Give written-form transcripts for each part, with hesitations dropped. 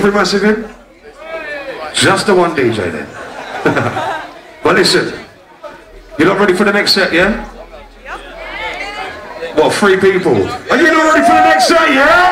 bring Massive in? Just the one DJ then. But listen, you're not ready for the next set, yeah? What, 3 people? Are you not ready for the next set, yeah?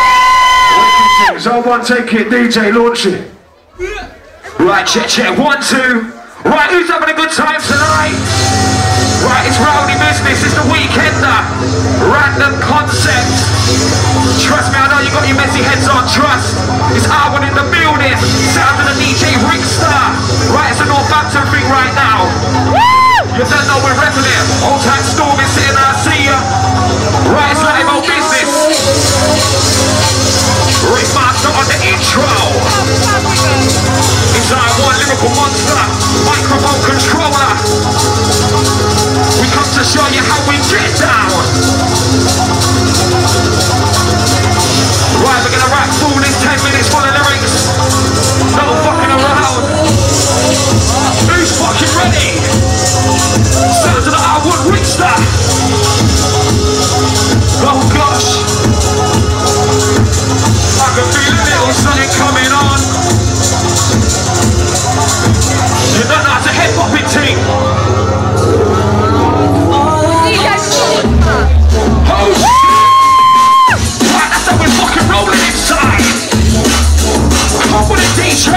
R1, take it, DJ, launch it. Right, check, 1, 2. Right, who's having a good time tonight? Right, it's rowdy business, it's the Weekender. Random concepts. Trust me, I know you got your messy heads on, trust. It's R1 in the building. Sound of the DJ Rickstar. Right, it's a Northampton thing right now. You don't know we're repping it. Old time Storm is sitting there, I see ya. Right, it's live old business. Rick Master on the intro. It's R1 Lyrical Monster, microphone controller. We come to show you how we get down. Right, we're gonna rap full in 10 minutes full of lyrics. No fucking around. Who's fucking ready? Sounds of the R1 Rickstar. Oh gosh. I can feel a little something coming on. You don't know how to head pop it, team. Oh shit! Right, that's how we're fucking rolling inside. Come with a DJ.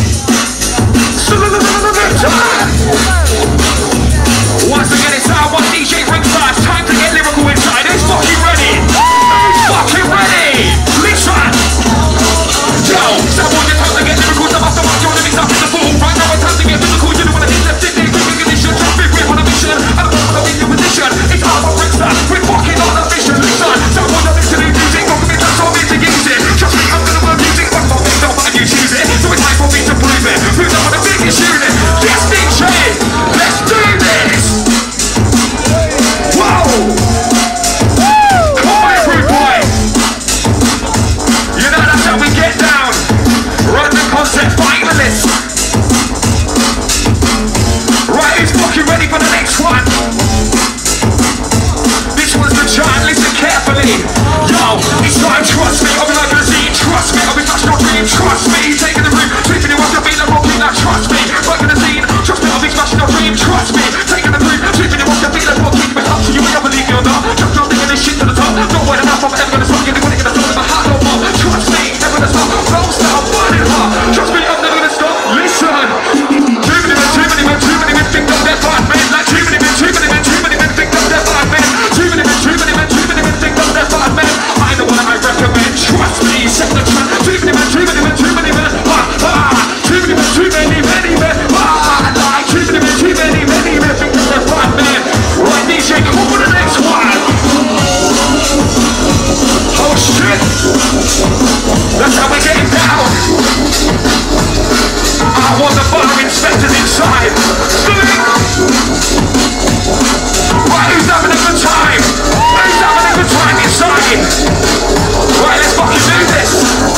Once again, it's R1 DJ Rickstar. It's time to get lyrical inside. Who's fucking ready? Who's fucking ready? Listen! Yo, someone just time to get lyrical. I'm off the mark, you're living up in the pool. Right now it's time to get physical. You don't want to hit left in there. Quick ignition, jump in, we're on a mission. I don't want to be in your position. It's R1 Rickstar. We're fucking on a mission. Listen, someone just listening to music. Welcome me, that's all me to use it. Trust me, I'm gonna work music. One more thing, don't mind you choose it. So it's time for me to prove it. Who's up on the biggest unit? Yes, DJ! Let's do this! Whoa! Come on, every boy! You know that's how we get down. Run the concept, finalists. Right, who's fucking ready for the next one? This one's the giant, listen carefully. Yo, it's time, trust me. I'll be like a scene, trust me. I'll be touching your dream, trust me. Taking the room, sweeping you off your feet like rocking like trust me. Working the scene, trust me. I'll be smashing your dream, trust me. Taking the room, sweeping you off your feet like rocking. But up to you, I believe me or not. Just not thinking this shit to the top. Not wide enough, I'm ever gonna stop. You're gonna get a stop in my heart no more. Trust me, never gonna stop. Roll style, burning hot. Trust me, I'm never gonna stop. Listen. Too many men think that they're bad men. Like too many men think that they're bad men. Too many men think that they're bad men. I know what I recommend. Trust me, set the trend. Too many men. Too many men. Too many men. Like too many men think that they're bad men. Right, DJ, come on with the next one. Oh shit. That's how we're getting down. I want the fire inspectors inside. Right, who's having a good time? Who's having a good time inside? Right, let's fucking do this.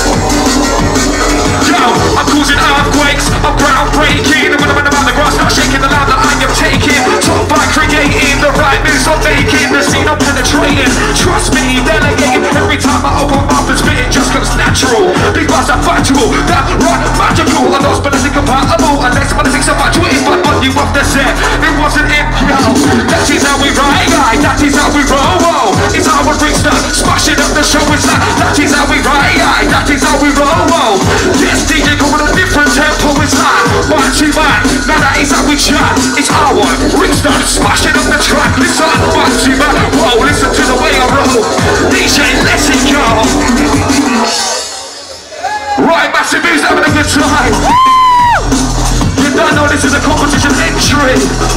Yo, I'm causing earthquakes, I'm groundbreaking. And when I'm about the grass, not shaking the land that I am taking. Top by creating the right moves I'm making. The scene I'm penetrating. Trust me, delegating. Every time I open up and spit, it just comes natural. These bars are factual, that right, magical. I'm not spelling compatible unless my lyrics are factual. If I got you off the set, it wasn't it, yo. That is how we ride, that is how we roll. It's R1 Rickstar, smashing up the show. It's that is how we ride, that is how we roll. Yes, DJ, come with a different tempo. It's like 1, 2, man. Now that is how we chat. It's R1 Rickstar, smashing up the track. Listen, 1, 2, man. Whoa, listen to the way I roll. DJ, let it go. Right, massive, who's having a good time? You don't know this is a competition entry.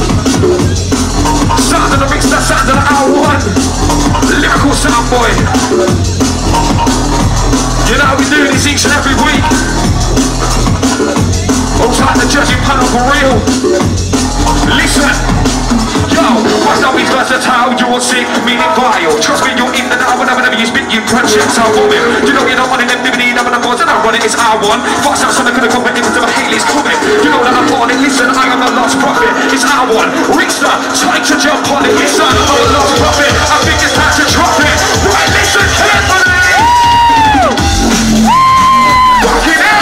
Sound of the Rickstar, sound of the R1. Lyrical sound boy. You know how we do this each and every week. All time the judging panel for real. Listen. Yo, what's up with versatile? You will see meaning vile. Trust me, you're in the now. Whenever you spit, you crunch it. So woman, you know you're not on an MDVD. Never the boards and I run it. It's R1. Fuck's out, something could have come in into the Haley's comment. You know that I'm on it. Listen, I am the lost prophet. It's R1 Rickstar. Time to jump on it. Listen, I'm the lost prophet. I think it's time to drop it. Right, listen carefully. Fucking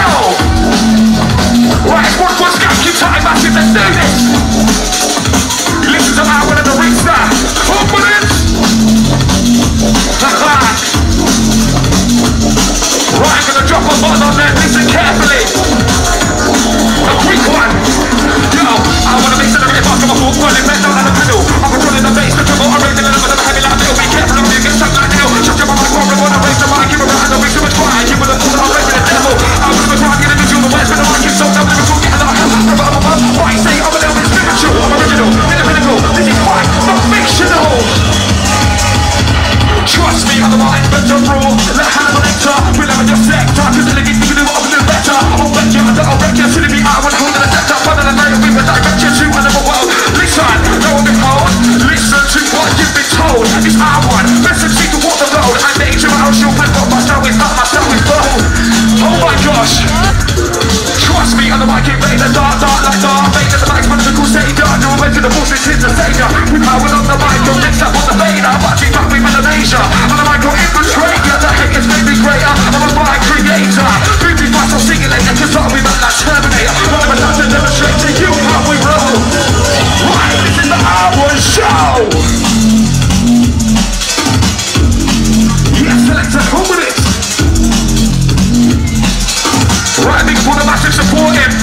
carefully. A quick one. Yo, I wanna make sure that I'm a foot running back down on the pedal. I'm controlling the bass, the trouble, I'm raising the level of the heavy like metal. Be careful of me, get stuck like nail. Shut your mouth, I'm gonna raise the mic, give a round, don't make so much fire. Give it a thought, I'm raising the devil. I'm gonna try to get into the west, but the mic is so dumb, never forget a lot. Why say I'm a little bit spiritual, I'm original, in the pinnacle. This is quite not fictional. Trust me, otherwise better rule. Let Hannibal enter, we'll have your sector. Cause the living you can do what I'm doing better. I'll bet you that I'll wreck you. Should it be I would hold in a sector. Further than later, we will direct you to another world. Listen, no one behold. Listen to what you've been told. It's our one, listen to walk the road. I made you out, she'll flip up my style is not my style is bold. Oh my gosh. Trust me, on the mic, it rains the dark like dark. Made the mic's political savior. No way to the bullshit, it's the savior. We power on the mic, don't mix up on the fader. Watching up, we Malaysia. On the mic, go infiltrate. The haters made me greater. I'm a fire creator. 3 3 5 so sing it later. Cause all we run like Terminator. One of us has to demonstrate to you how we roll. Right, this is the R1 show. Yes, selector, come with it. Right, big for the massive supporting.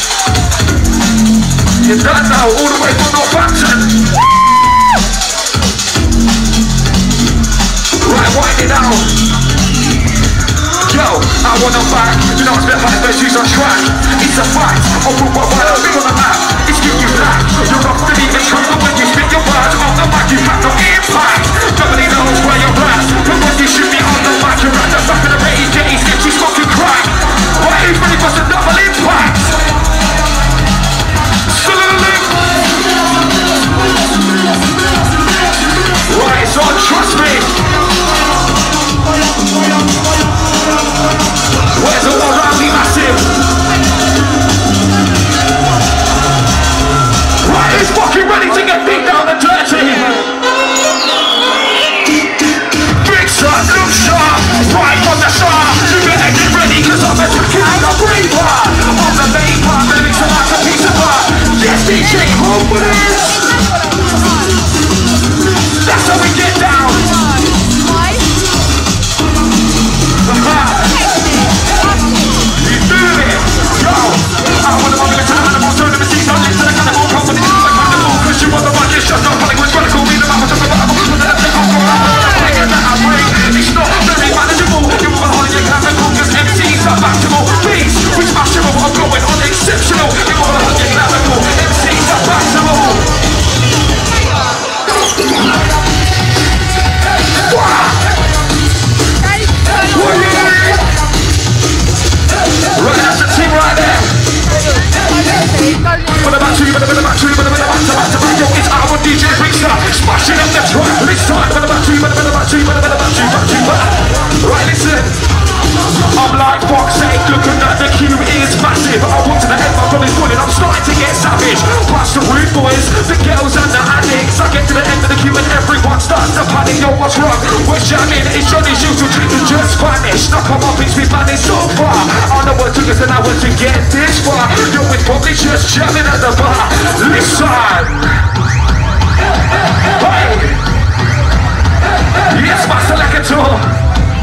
You done now, all the way from Northampton. Right, wind it down. Yo, I wanna back. You know it's been like best shoes on track. It's a fact. I'll put my word big on the map. It's give you black. You're not really in trouble when you spit your words on the mic. You have no impact. Nobody knows where you're at. But when you shoot me on the mic, you're at the back of the rage. Getting sketchy, smoking crack. Why who's ready for some double impact? Right, so trust me. Where's all around me massive? Right, who's fucking ready to get beat down and dirty? Big shot, look sharp, right from the start. You better get ready, cause I'm a killing the breather. I'm the main part, the lyrics are like a piece of art. Yes, DJ, home with it. That's how we get down. You doing it? Yo, I wanna move into the animal, turn the machines on, listen to the cannibal, company, it's like cannibal, cause you want the one, it's just not funny, what's gonna call me the mouth, I'm gonna put the left on, that I bring, it's not very manageable, you want all your chemical, cause MCs are backable, beats, we smash them all, I'm going on exceptional, you want all your chemical, MCs are backable. Right, that's the team right there. What about you? Yo, it's our DJ Rickstar, smashing up the track. This time, what about you? Right, listen. I'm like Fox 8, looking at the queue is massive. I want to the head, my body's falling, I'm starting to get savage. Past the rude boys, the girls and the addicts. I get to the end of the queue and everyone starts to panic. Yo, what's wrong? We're jamming, it's Johnny's usual trick to just vanish. Knock on my pitch, we've managed so far. I know what took us an hour to get this far. Yo, it's probably just jamming at the bar. Listen! Hey! Yes, Master Lecator!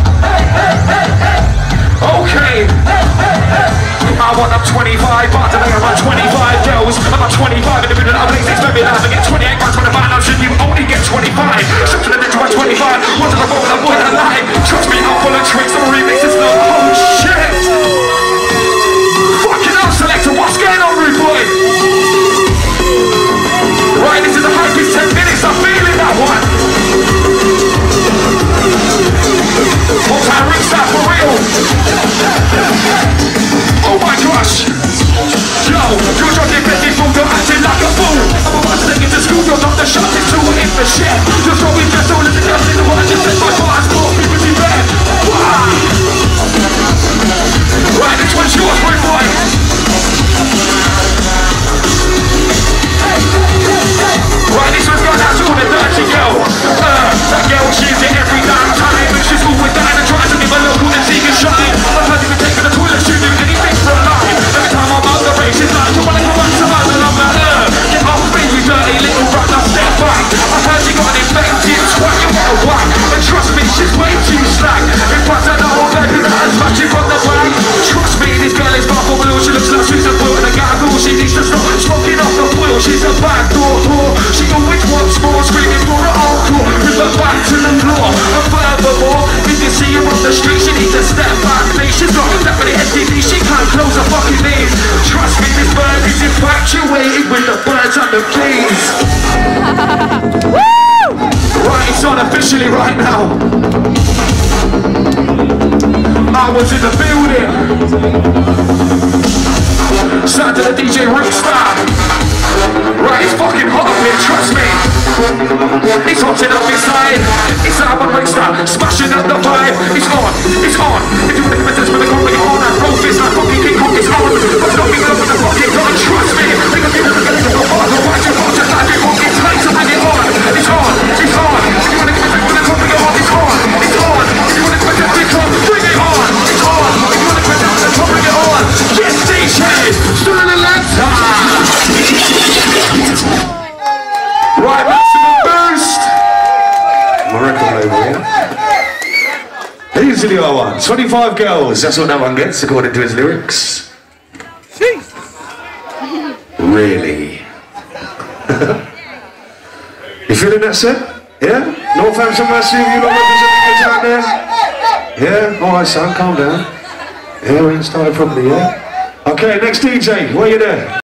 Okay, I want up 25, but today I'm on 25 girls. I'm on 25 in the middle of the place, maybe I get 28 by 25, now should you only get 25? Shut to the next one, 25, what's the moment I'm more than alive? Trust me, I'm full of tricks, I'm a remix, it's no, oh shit! Fucking hell, selector, what's going on, rude boy? Right, this is the hype, it's 10 minutes, I'm feeling that one. Multi-Rickstar for real. Oh my gosh. Yo, you're talking petty fool, you're acting like a fool. I'm about to take it to school, you're not the sharpest tool in the shed. You're throwing your soul in the dust in the water, just said my bars, more people to bed. Wow. close the fucking knees. Trust me, this bird is infatuated with the birds and the bees. Right, it's on officially right now. I was in the building. Shout to the DJ Rickstar. Right, it's fucking hot up here, trust me. It's hot enough inside. It's Albon Rickstar, smashing up the vibe. It's on, it's on. If you want to commit this with a gun, you're on. That roll fist like fucking King Kong is on. But don't be up with the fucking gun, trust me. Think of you never gonna get the bar. The right to watch it like it fucking tight to bring it on. It's on, it's on. If you want to commit this with a gun, you're on. It's on, it's on. If you want to commit this with a gun, bring it on. It's on. If you want to commit this with a gun, bring it on. Yes, DJ, still in the left. Right, maximum boost. My record label, yeah? These are the other ones. 25 girls, that's what that one gets according to his lyrics. Really? You feeling that set? Yeah? Northampton, Massive, you lot representing us out there? Yeah? Alright son, calm down. Yeah, we can start it properly, yeah? Okay, next DJ, where you there?